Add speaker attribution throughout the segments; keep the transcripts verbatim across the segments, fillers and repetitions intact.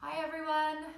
Speaker 1: Hi everyone!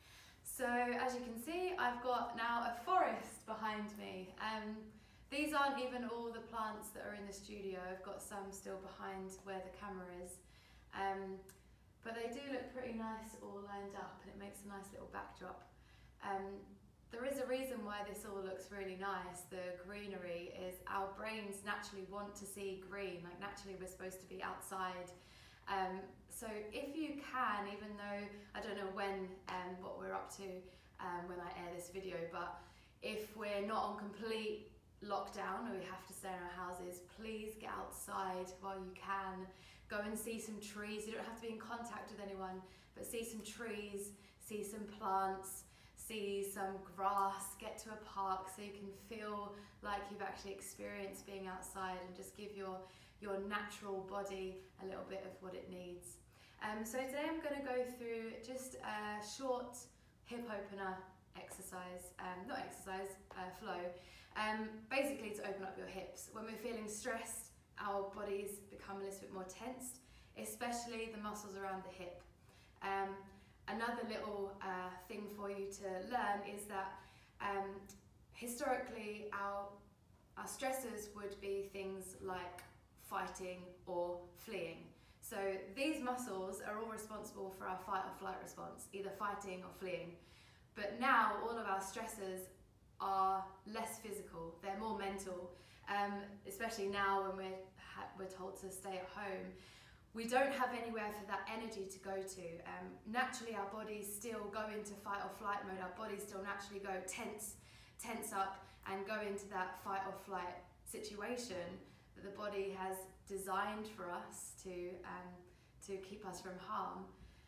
Speaker 1: So as you can see, I've got now a forest behind me. Um, these aren't even all the plants that are in the studio. I've got some still behind where the camera is. Um, but they do look pretty nice all lined up, and it makes a nice little backdrop. Um, there is a reason why this all looks really nice. The greenery is our brains naturally want to see green. Like naturally we're supposed to be outside. Um, so if you can, even though I don't know when um, what we're up to um, when I air this video, but if we're not on complete lockdown or we have to stay in our houses, please get outside while you can. Go and see some trees. You don't have to be in contact with anyone, but see some trees, see some plants, see some grass, get to a park so you can feel like you've actually experienced being outside and just give your your natural body a little bit of what it needs. Um, so today I'm going to go through just a short hip opener exercise, um, not exercise, uh, flow, um, basically to open up your hips. When we're feeling stressed, our bodies become a little bit more tensed, especially the muscles around the hip. Um, another little uh, thing for you to learn is that um, historically our, our stressors would be things like fighting or fleeing. So these muscles are all responsible for our fight or flight response, either fighting or fleeing. But now all of our stressors are less physical, they're more mental, um, especially now when we're, we're told to stay at home. We don't have anywhere for that energy to go to. Um, naturally our bodies still go into fight or flight mode, our bodies still naturally go tense, tense up and go into that fight or flight situation that the body has designed for us to, um, to keep us from harm.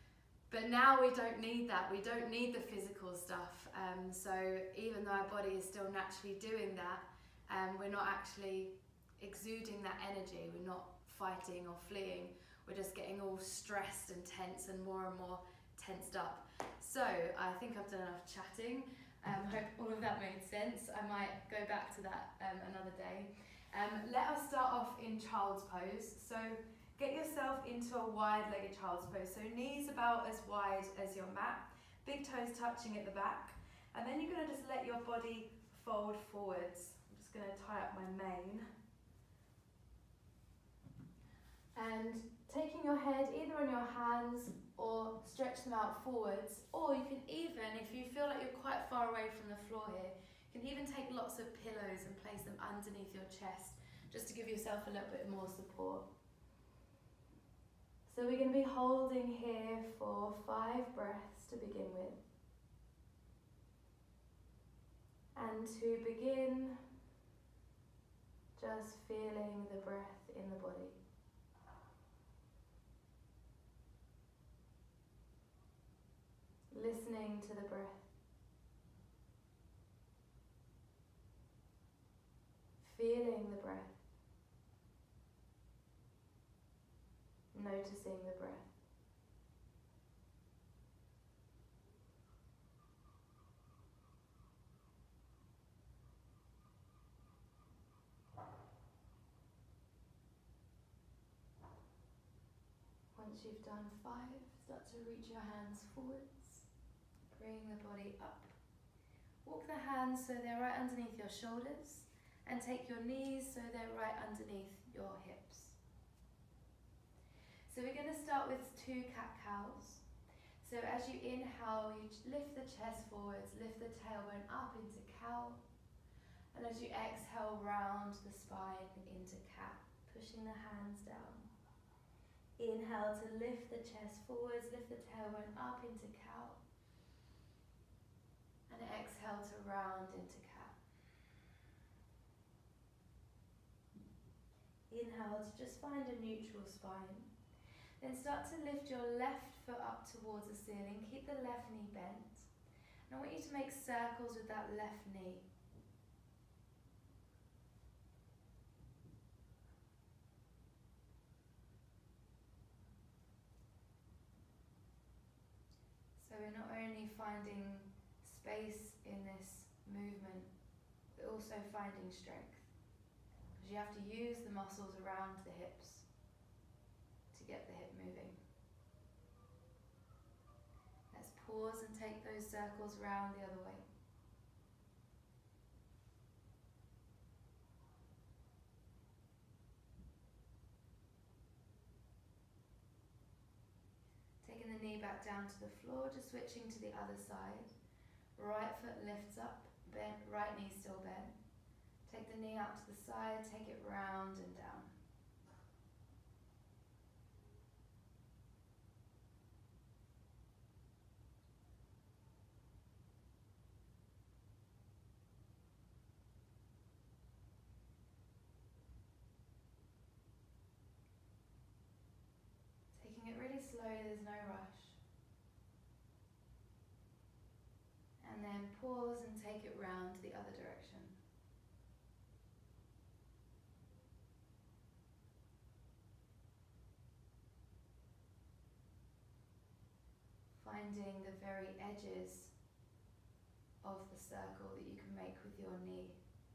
Speaker 1: But now we don't need that, we don't need the physical stuff. Um, so even though our body is still naturally doing that, um, we're not actually exuding that energy, we're not fighting or fleeing, we're just getting all stressed and tense and more and more tensed up. So I think I've done enough chatting. I um, hope all of that made sense. I might go back to that um, another day. Um, let us start off in child's pose. So get yourself into a wide-legged child's pose. So knees about as wide as your mat, big toes touching at the back. And then you're going to just let your body fold forwards. I'm just going to tie up my mane. And taking your head either on your hands or stretch them out forwards. Or you can even, if you feel like you're quite far away from the floor here, you can even take lots of pillows and place them underneath your chest, just to give yourself a little bit more support. So we're going to be holding here for five breaths to begin with. And to begin, just feeling the breath in the body. Listening to the breath. Feeling the breath, noticing the breath. Once you've done five, start to reach your hands forwards, bring the body up. Walk the hands so they're right underneath your shoulders. And take your knees so they're right underneath your hips. So we're going to start with two cat-cows. So as you inhale, you lift the chest forwards, lift the tailbone up into cow. And as you exhale, round the spine into cat, pushing the hands down. Inhale to lift the chest forwards, lift the tailbone up into cow. And exhale to round into cat. Inhale to just find a neutral spine. Then start to lift your left foot up towards the ceiling. Keep the left knee bent. And I want you to make circles with that left knee. So we're not only finding space in this movement, but also finding strength. You have to use the muscles around the hips to get the hip moving. Let's pause and take those circles round the other way. Taking the knee back down to the floor, just switching to the other side. Right foot lifts up, bent, right knee still bent. Take the knee out to the side, take it round and down. Taking it really slowly, there's no rush. And then pause and take it round the other direction. Finding the very edges of the circle that you can make with your knee.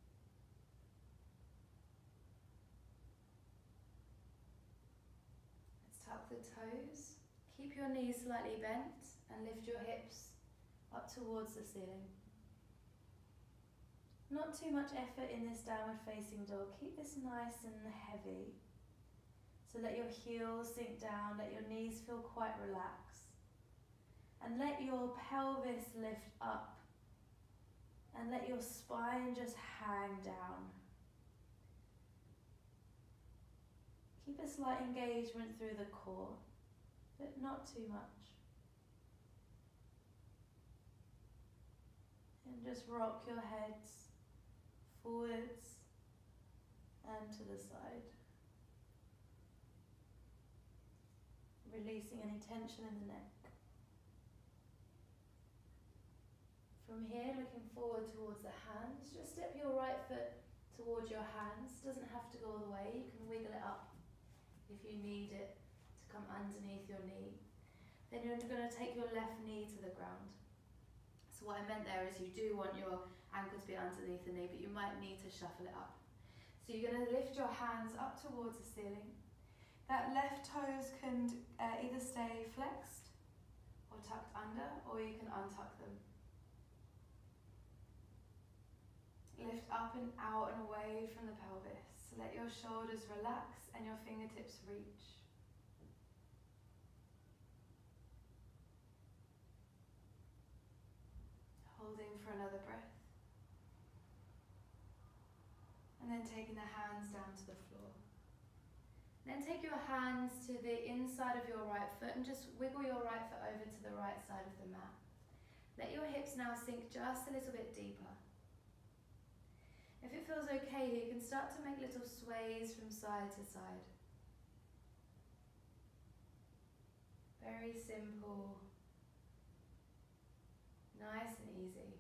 Speaker 1: Let's tuck the toes. Keep your knees slightly bent and lift your hips up towards the ceiling. Not too much effort in this downward facing dog. Keep this nice and heavy. So let your heels sink down, let your knees feel quite relaxed. And let your pelvis lift up. And let your spine just hang down. Keep a slight engagement through the core, but not too much. And just rock your heads forwards and to the side. Releasing any tension in the neck. From here, looking forward towards the hands, just step your right foot towards your hands. Doesn't have to go all the way, you can wiggle it up if you need it to come underneath your knee. Then you're going to take your left knee to the ground. So what I meant there is you do want your ankle to be underneath the knee, but you might need to shuffle it up. So you're going to lift your hands up towards the ceiling. That left toes can uh, either stay flexed or tucked under, or you can untuck them. Lift up and out and away from the pelvis. Let your shoulders relax and your fingertips reach. Holding for another breath. And then taking the hands down to the floor. Then take your hands to the inside of your right foot and just wiggle your right foot over to the right side of the mat. Let your hips now sink just a little bit deeper. If it feels okay, you can start to make little sways from side to side. Very simple, nice and easy.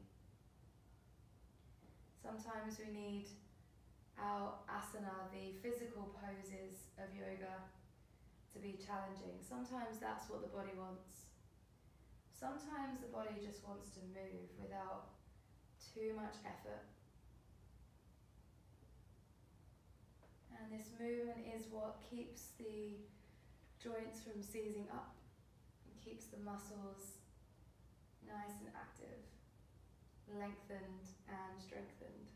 Speaker 1: Sometimes we need our asana, the physical poses of yoga, to be challenging. Sometimes that's what the body wants. Sometimes the body just wants to move without too much effort. And this movement is what keeps the joints from seizing up and keeps the muscles nice and active, lengthened and strengthened.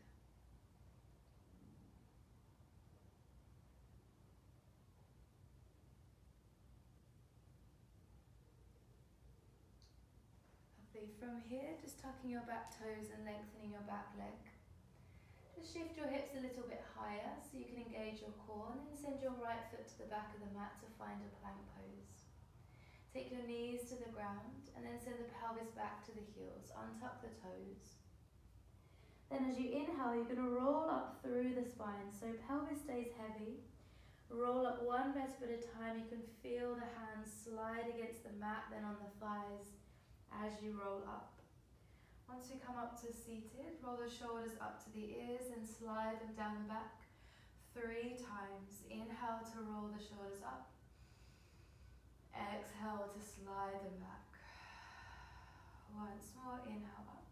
Speaker 1: Lovely. From here, just tucking your back toes and lengthening your back leg. Just shift your hips a little bit higher so you can engage your core, and then send your right foot to the back of the mat to find a plank pose. Take your knees to the ground and then send the pelvis back to the heels. Untuck the toes. Then as you inhale, you're going to roll up through the spine so pelvis stays heavy. Roll up one vertebra at a time. You can feel the hands slide against the mat, then on the thighs as you roll up. Once we come up to seated, roll the shoulders up to the ears and slide them down the back three times. Inhale to roll the shoulders up. Exhale to slide them back. Once more, inhale up.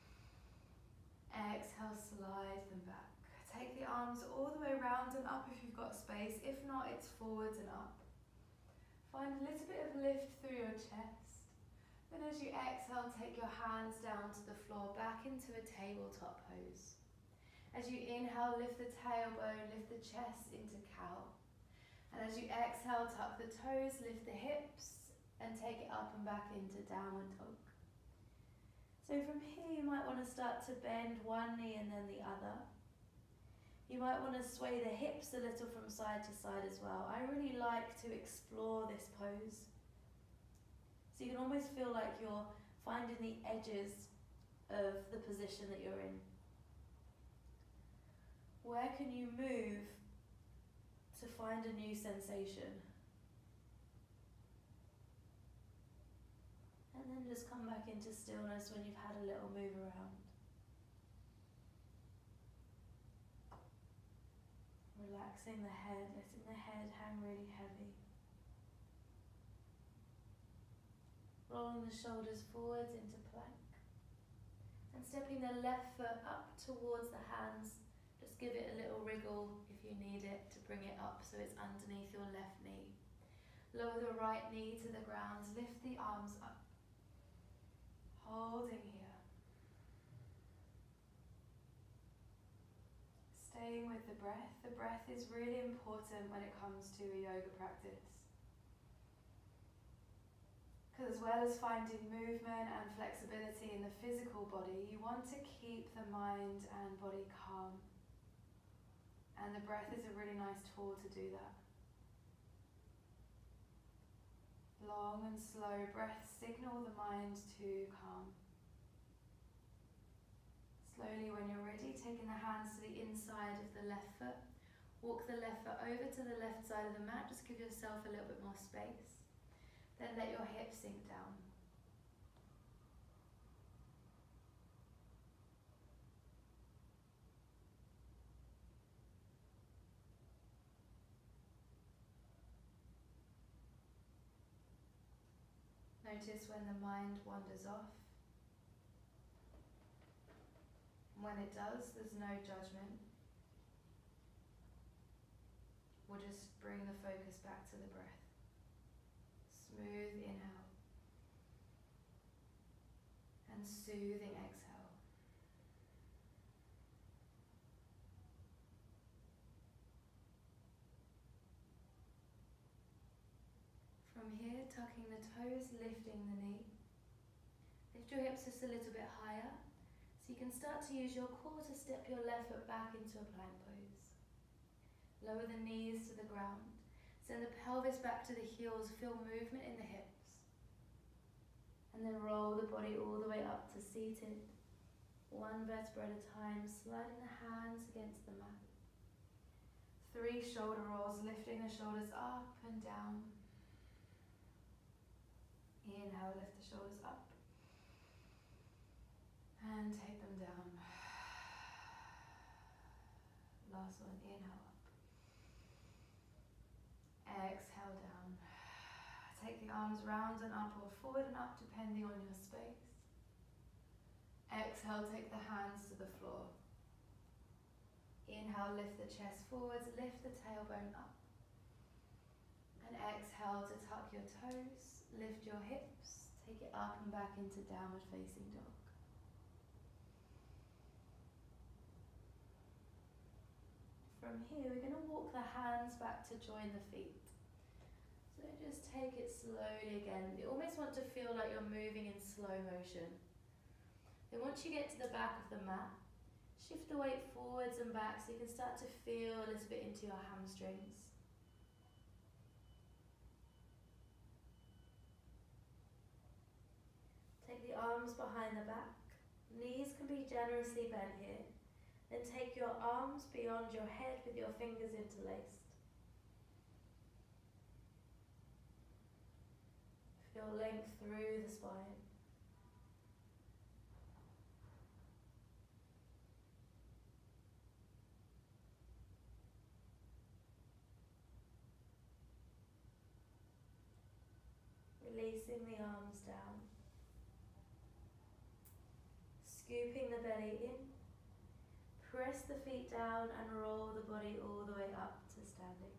Speaker 1: Exhale, slide them back. Take the arms all the way round and up if you've got space. If not, it's forwards and up. Find a little bit of lift through your chest. Then as you exhale, take your hands down to the floor, back into a tabletop pose. As you inhale, lift the tailbone, lift the chest into cow. And as you exhale, tuck the toes, lift the hips, and take it up and back into downward dog. So from here, you might want to start to bend one knee and then the other. You might want to sway the hips a little from side to side as well. I really like to explore this pose. So you can almost feel like you're finding the edges of the position that you're in. Where can you move to find a new sensation? And then just come back into stillness when you've had a little move around. Relaxing the head, letting the head hang really heavy. Rolling the shoulders forwards into plank. And stepping the left foot up towards the hands. Just give it a little wriggle if you need it to bring it up so it's underneath your left knee. Lower the right knee to the ground, lift the arms up. Holding here. Staying with the breath. The breath is really important when it comes to a yoga practice. Because as well as finding movement and flexibility in the physical body, you want to keep the mind and body calm. And the breath is a really nice tool to do that. Long and slow breaths signal the mind to calm. Slowly, when you're ready, taking the hands to the inside of the left foot. Walk the left foot over to the left side of the mat. Just give yourself a little bit more space. Then let your hips sink down. Notice when the mind wanders off. When it does, there's no judgment. We'll just bring the focus back to the breath. Smooth inhale and soothing exhale. From here, tucking the toes, lifting the knee. Lift your hips just a little bit higher so you can start to use your core to step your left foot back into a plank pose. Lower the knees to the ground. Send the pelvis back to the heels, feel movement in the hips. And then roll the body all the way up to seated. One vertebra at a time, sliding the hands against the mat. Three shoulder rolls, lifting the shoulders up and down. Inhale, lift the shoulders up. And take them down. Last one, inhale up. Exhale down. Take the arms round and up or forward and up depending on your space. Exhale, take the hands to the floor. Inhale, lift the chest forwards, lift the tailbone up. And exhale to tuck your toes, lift your hips, take it up and back into downward facing dog. From here, we're going to walk the hands back to join the feet. So just take it slowly again. You almost want to feel like you're moving in slow motion. Then once you get to the back of the mat, shift the weight forwards and back so you can start to feel a little bit into your hamstrings. Take the arms behind the back. Knees can be generously bent here. Then take your arms beyond your head with your fingers interlaced. Feel length through the spine. Releasing the arms down. Scooping the belly in. Press the feet down and roll the body all the way up to standing.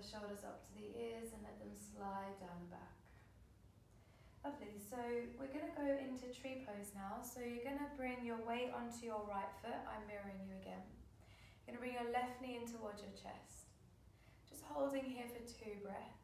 Speaker 1: the shoulders up to the ears and let them slide down the back. Lovely, so we're going to go into tree pose now. So you're going to bring your weight onto your right foot. I'm mirroring you again. You're going to bring your left knee in towards your chest. Just holding here for two breaths.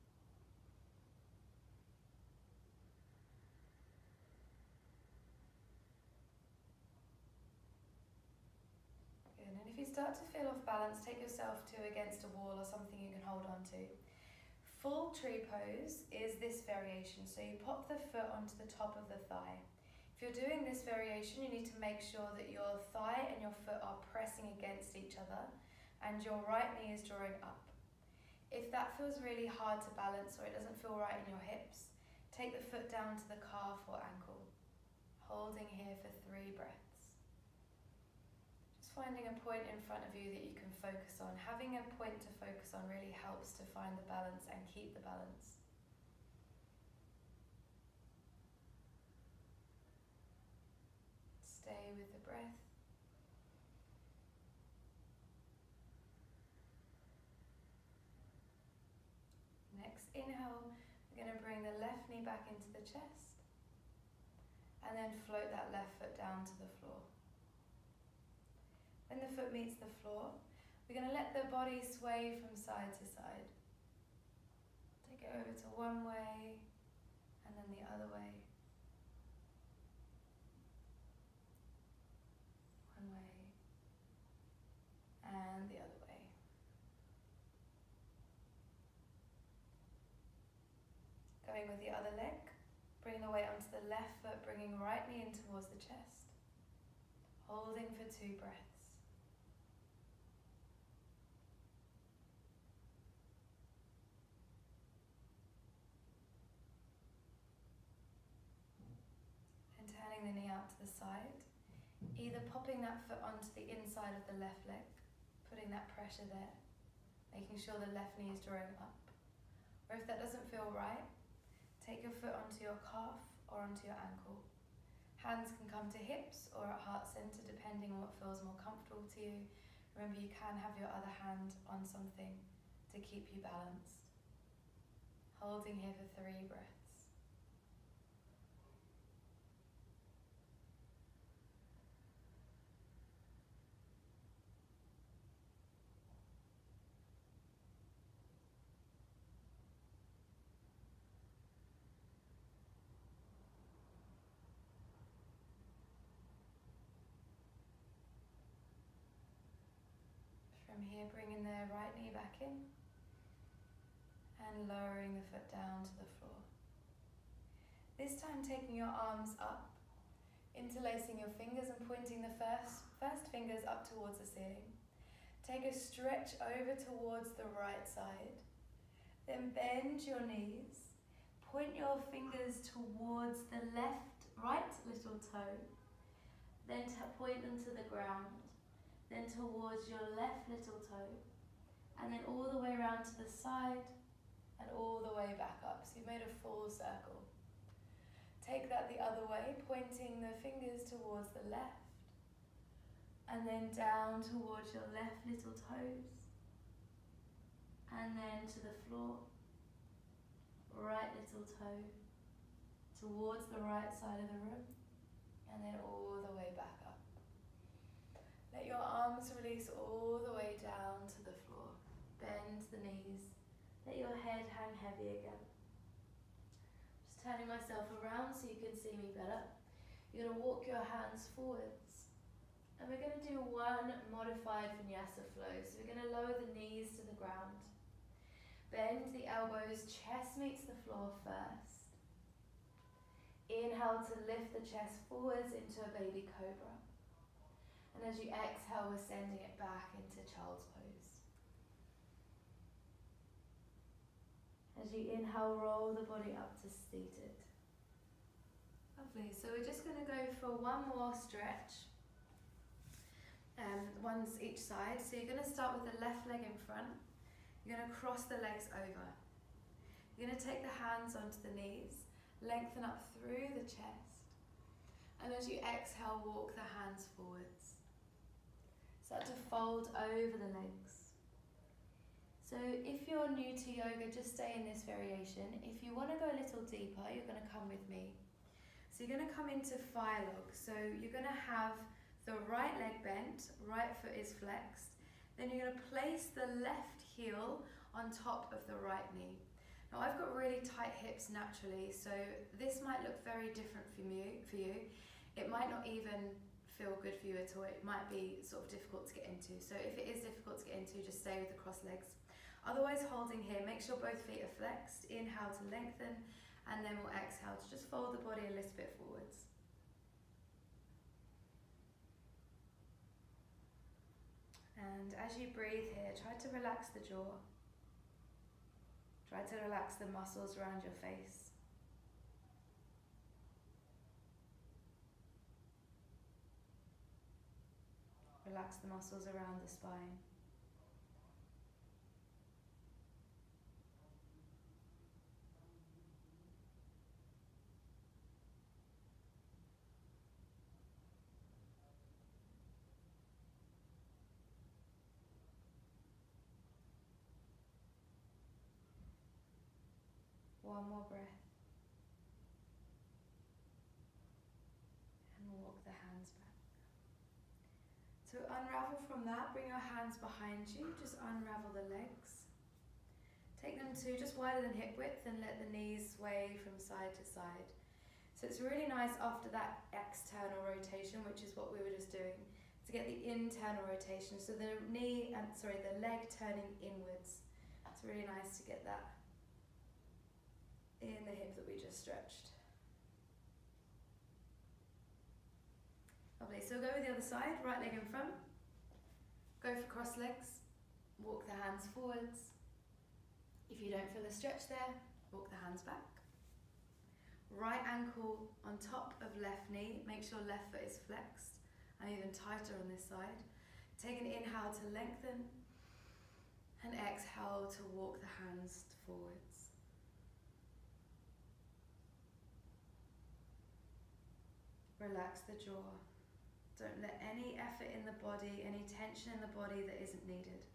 Speaker 1: Good, and if you start to feel off balance, take yourself to against a wall or something you can hold on to. Full tree pose is this variation, so you pop the foot onto the top of the thigh. If you're doing this variation, you need to make sure that your thigh and your foot are pressing against each other and your right knee is drawing up. If that feels really hard to balance or it doesn't feel right in your hips, take the foot down to the calf or ankle, holding here for three breaths. Finding a point in front of you that you can focus on. Having a point to focus on really helps to find the balance and keep the balance. Stay with the breath. Next inhale, we're going to bring the left knee back into the chest and then float that left foot down to the floor. When the foot meets the floor, we're going to let the body sway from side to side. Take it over to one way and then the other way. One way and the other way. Going with the other leg, bring the weight onto the left foot, bringing right knee in towards the chest. Holding for two breaths. The knee out to the side, either popping that foot onto the inside of the left leg, putting that pressure there, making sure the left knee is drawing up. Or if that doesn't feel right, take your foot onto your calf or onto your ankle. Hands can come to hips or at heart center depending on what feels more comfortable to you. Remember, you can have your other hand on something to keep you balanced. Holding here for three breaths. From here, bringing the right knee back in and lowering the foot down to the floor. This time taking your arms up, interlacing your fingers and pointing the first, first fingers up towards the ceiling. Take a stretch over towards the right side. Then bend your knees. Point your fingers towards the left, right little toe. Then point them to the ground. Then towards your left little toe, and then all the way around to the side, and all the way back up. So you've made a full circle. Take that the other way, pointing the fingers towards the left, and then down towards your left little toes, and then to the floor, right little toe, towards the right side of the room, and then all the way back up. Let your arms release all the way down to the floor. Bend the knees. Let your head hang heavy again. Just turning myself around so you can see me better. You're going to walk your hands forwards. And we're going to do one modified vinyasa flow. So we're going to lower the knees to the ground. Bend the elbows, chest meets the floor first. Inhale to lift the chest forwards into a baby cobra. And as you exhale, we're sending it back into child's pose. As you inhale, roll the body up to seated. Lovely, so we're just going to go for one more stretch. Um, one's each side. So you're going to start with the left leg in front. You're going to cross the legs over. You're going to take the hands onto the knees, lengthen up through the chest. And as you exhale, walk the hands forwards. Start to fold over the legs. So if you're new to yoga, just stay in this variation. If you want to go a little deeper, you're going to come with me. So you're going to come into fire log. So you're going to have the right leg bent, right foot is flexed. Then you're going to place the left heel on top of the right knee. Now I've got really tight hips naturally, so this might look very different from you, for you. It might not even feel good for you at all. It might be sort of difficult to get into. So if it is difficult to get into, just stay with the cross legs. Otherwise, holding here, make sure both feet are flexed. Inhale to lengthen, and then we'll exhale to just fold the body a little bit forwards. And as you breathe here, try to relax the jaw. Try to relax the muscles around your face. Relax the muscles around the spine. One more breath. And walk the hands back. To unravel from that, bring your hands behind you. Just unravel the legs. Take them to just wider than hip width and let the knees sway from side to side. So it's really nice after that external rotation, which is what we were just doing, to get the internal rotation. So the knee, and sorry, the leg turning inwards. It's really nice to get that in the hip that we just stretched. Lovely, so go with the other side, right leg in front. Go for cross legs, walk the hands forwards. If you don't feel a stretch there, walk the hands back. Right ankle on top of left knee, make sure left foot is flexed, and even tighter on this side. Take an inhale to lengthen, and exhale to walk the hands forwards. Relax the jaw. Don't let any effort in the body, any tension in the body that isn't needed.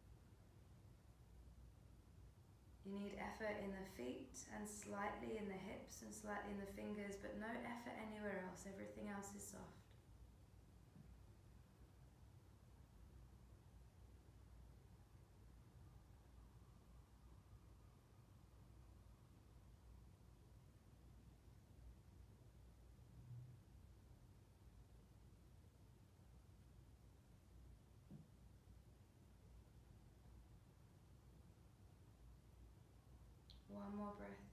Speaker 1: You need effort in the feet and slightly in the hips and slightly in the fingers, but no effort anywhere else. Everything else is soft. One more breath.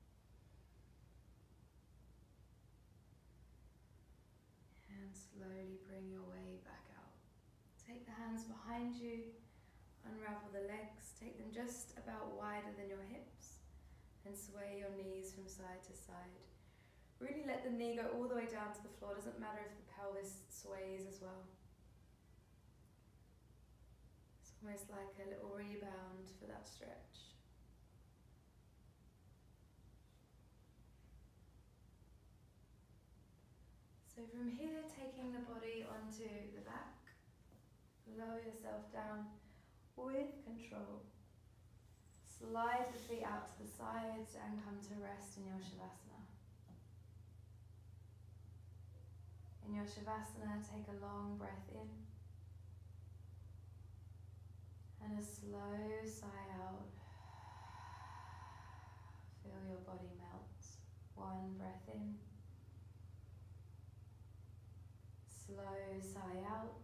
Speaker 1: And slowly bring your way back out. Take the hands behind you, unravel the legs, take them just about wider than your hips, and sway your knees from side to side. Really let the knee go all the way down to the floor. Doesn't matter if the pelvis sways as well. It's almost like a little rebound for that stretch. So from here, taking the body onto the back, lower yourself down with control. Slide the feet out to the sides and come to rest in your Shavasana. In your Shavasana, take a long breath in and a slow sigh out. Feel your body melt. One breath in. Slow sigh out,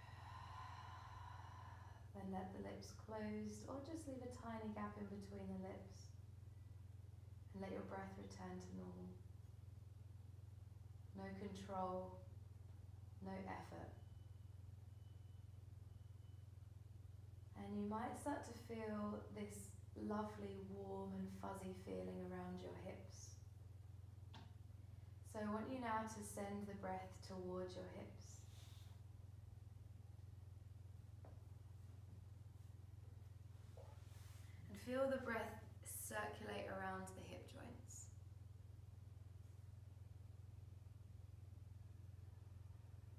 Speaker 1: then let the lips close or just leave a tiny gap in between the lips and let your breath return to normal. No control, no effort. And you might start to feel this lovely warm and fuzzy feeling around your hips. So I want you now to send the breath towards your hips. And feel the breath circulate around the hip joints.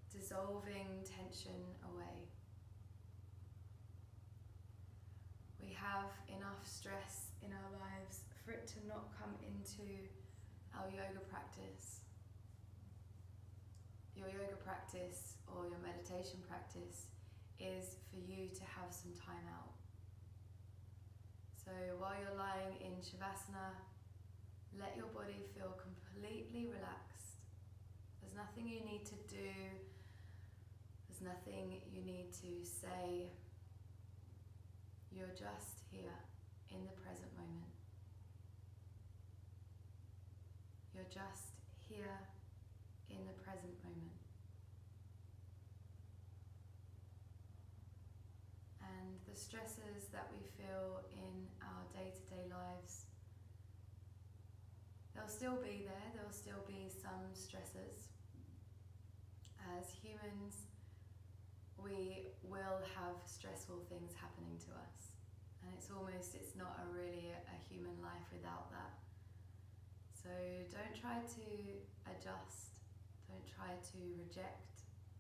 Speaker 1: Dissolving tension away. We have enough stress in our lives for it to not come into our yoga practice. Your yoga practice or your meditation practice is for you to have some time out. So while you're lying in Shavasana, let your body feel completely relaxed. There's nothing you need to do. There's nothing you need to say. You're just here in the present moment. You're just here in the present moment. And the stresses that we feel in our day-to-day lives, they'll still be there, there'll still be some stresses. As humans, we will have stressful things happening to us. And it's almost, it's not a really a, a human life without that. So don't try to adjust, don't try to reject.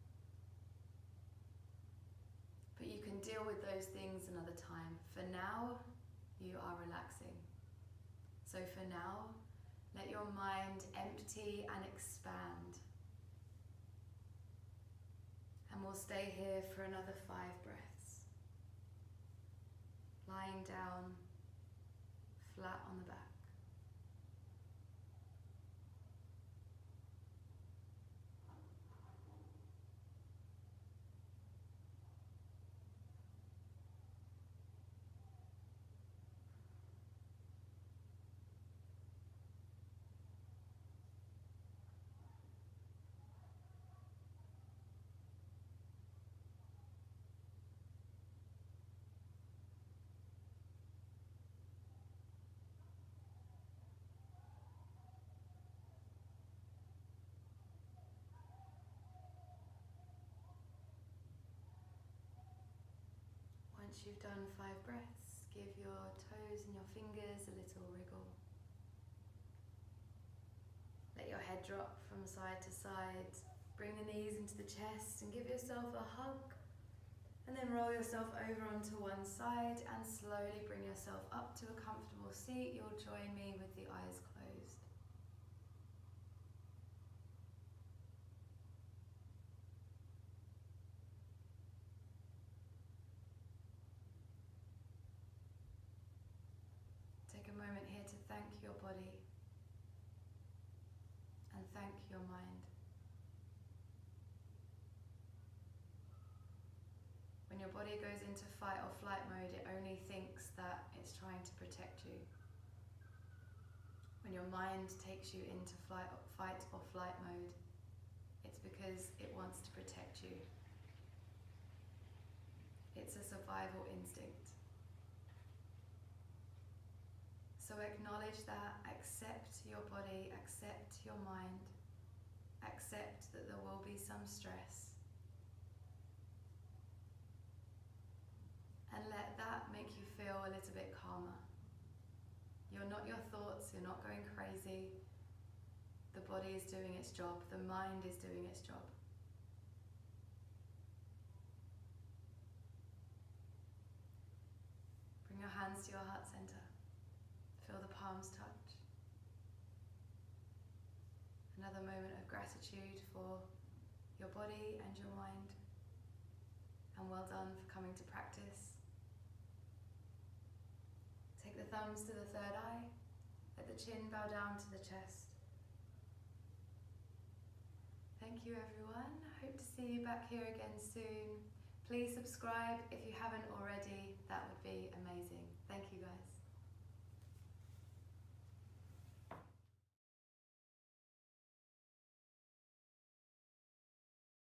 Speaker 1: But you can deal with those things another time. For now, you are relaxing. So for now, let your mind empty and expand. And we'll stay here for another five breaths. Lying down, flat on the back. Once you've done five breaths, give your toes and your fingers a little wriggle. Let your head drop from side to side. Bring the knees into the chest and give yourself a hug. And then roll yourself over onto one side and slowly bring yourself up to a comfortable seat. You'll join me with the eyes closed. Take a moment here to thank your body and thank your mind. When your body goes into fight or flight mode, it only thinks that it's trying to protect you. When your mind takes you into flight, fight or flight mode, it's because it wants to protect you. It's a survival instinct. So acknowledge that, accept your body, accept your mind, accept that there will be some stress. And let that make you feel a little bit calmer. You're not your thoughts, you're not going crazy. The body is doing its job, the mind is doing its job. Bring your hands to your heart center. Feel the palms touch. Another moment of gratitude for your body and your mind. And well done for coming to practice. Take the thumbs to the third eye. Let the chin bow down to the chest. Thank you everyone. I hope to see you back here again soon. Please subscribe if you haven't already. That would be amazing. Thank you guys.